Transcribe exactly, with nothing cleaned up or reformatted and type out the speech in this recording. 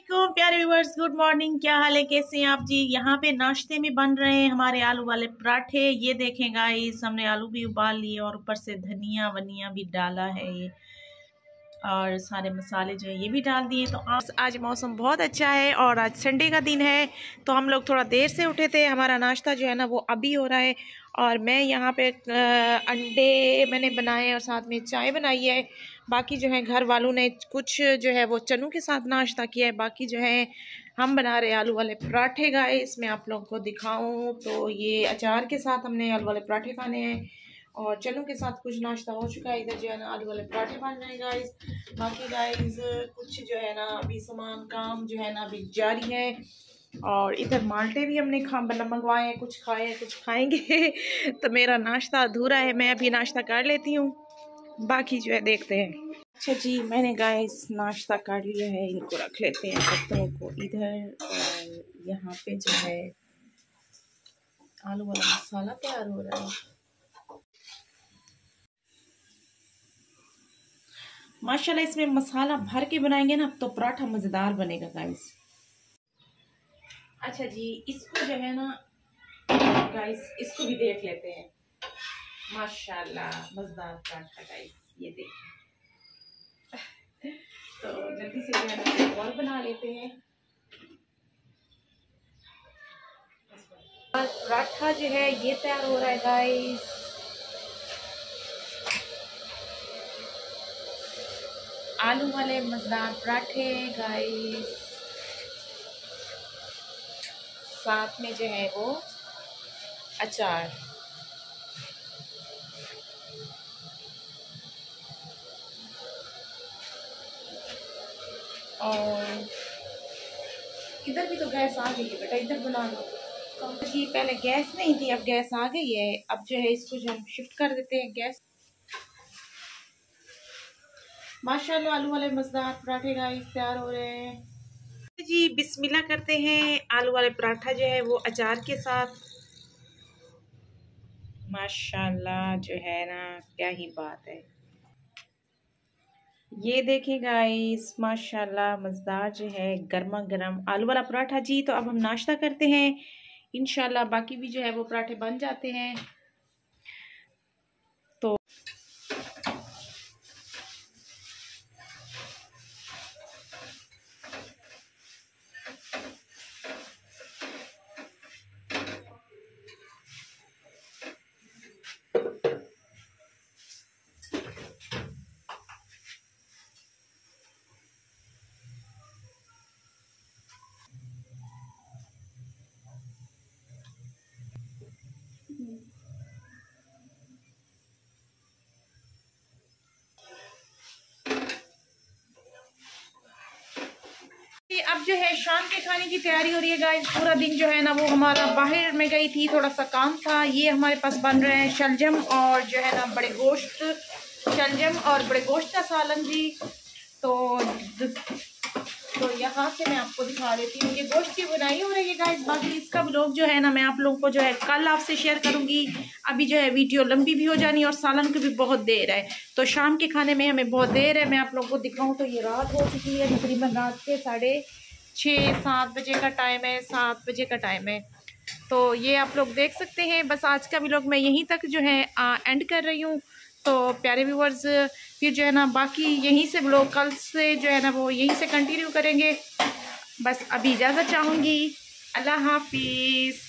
वालेकुम प्यारे viewers, good morning. क्या हाल है, कैसे हैं आप जी। यहाँ पे नाश्ते में बन रहे हैं हमारे आलू वाले पराठे। ये देखें गाइस, हमने आलू भी उबाल लिए और ऊपर से धनिया वनिया भी डाला है ये, और सारे मसाले जो है ये भी डाल दिए। तो आज आज मौसम बहुत अच्छा है और आज संडे का दिन है, तो हम लोग थोड़ा देर से उठे थे। हमारा नाश्ता जो है ना वो अभी हो रहा है, और मैं यहाँ पे अंडे मैंने बनाए और साथ में चाय बनाई है। बाकी जो है घर वालों ने कुछ जो है वो चनों के साथ नाश्ता किया है। बाकी जो है हम बना रहे आलू वाले पराठे। गाइस मैं आप लोगों को दिखाऊं तो ये अचार के साथ हमने आलू वाले पराठे खाने हैं, और चनों के साथ कुछ नाश्ता हो चुका है। इधर जो है ना आलू वाले पराठे बन रहे हैं गाइस। बाकी गाइस कुछ जो है ना अभी सामान काम जो है ना अभी जारी है, और इधर माल्टे भी हमने खा मंगवाए हैं, कुछ खाए हैं कुछ खाएंगे तो मेरा नाश्ता अधूरा है, मैं अभी नाश्ता कर लेती हूँ, बाकी जो है देखते हैं। अच्छा जी, मैंने गाइस नाश्ता कर लिया है, इनको रख लेते हैं बर्तनों को इधर। और यहाँ पे जो है आलू वाला मसाला तैयार हो रहा है। माशाल्लाह इसमें मसाला भर के बनाएंगे ना तो पराठा मज़ेदार बनेगा गाइस। अच्छा जी, इसको जो है ना गाइस इसको भी देख लेते हैं। माशाल्लाह मज़ेदार पराठा गाइस, ये देखिए। तो जल्दी से जो है ना और बना लेते हैं। पराठा जो है ये तैयार हो रहा है गाइस। आलू वाले मज़ेदार पराठे गाइस, साथ में जो है वो अचार। और इधर भी तो गैस आ गई है बेटा, इधर बना लो। तो जी पहले गैस नहीं थी, अब गैस आ गई है। अब जो है इसको जो हम शिफ्ट कर देते हैं गैस। माशाल्लाह आलू वाले मज़ेदार पराठे गाइस तैयार हो रहे हैं जी। बिस्मिल्लाह करते हैं। आलू वाले पराठा जो है वो अचार के साथ। माशाल्लाह जो है ना क्या ही बात है। ये देखें गाइस, माशाल्लाह मज़ेदार जो है गर्मा गर्म आलू वाला पराठा जी। तो अब हम नाश्ता करते हैं, इंशाल्लाह बाकी भी जो है वो पराठे बन जाते हैं। तो अब जो है शाम के खाने की तैयारी हो रही है गाइस। पूरा दिन जो है ना वो हमारा बाहर में गई थी, थोड़ा सा काम था। ये हमारे पास बन रहे हैं शलजम और जो है ना बड़े गोश्त, शलजम और बड़े गोश्त का सालन जी। तो तो यहाँ से मैं आपको दिखा देती हूँ, ये गोश्त की बुनाई हो रही है गाइस। बाकी इसका ब्लॉग जो है ना मैं आप लोगों को जो है कल आपसे शेयर करूँगी। अभी जो है वीडियो लंबी भी हो जानी और सालन की भी बहुत देर है, तो शाम के खाने में हमें बहुत देर है। मैं आप लोगों को दिखाऊँ तो ये रात हो चुकी है, तकरीबन रात के साढ़े छः सात बजे का टाइम है, सात बजे का टाइम है। तो ये आप लोग देख सकते हैं। बस आज का व्लॉग मैं यहीं तक जो है आ, एंड कर रही हूँ। तो प्यारे व्यूअर्स फिर जो है ना बाकी यहीं से व्लॉग कल से जो है ना वो यहीं से कंटिन्यू करेंगे। बस अभी इजाज़त चाहूँगी। अल्लाह हाफिज़।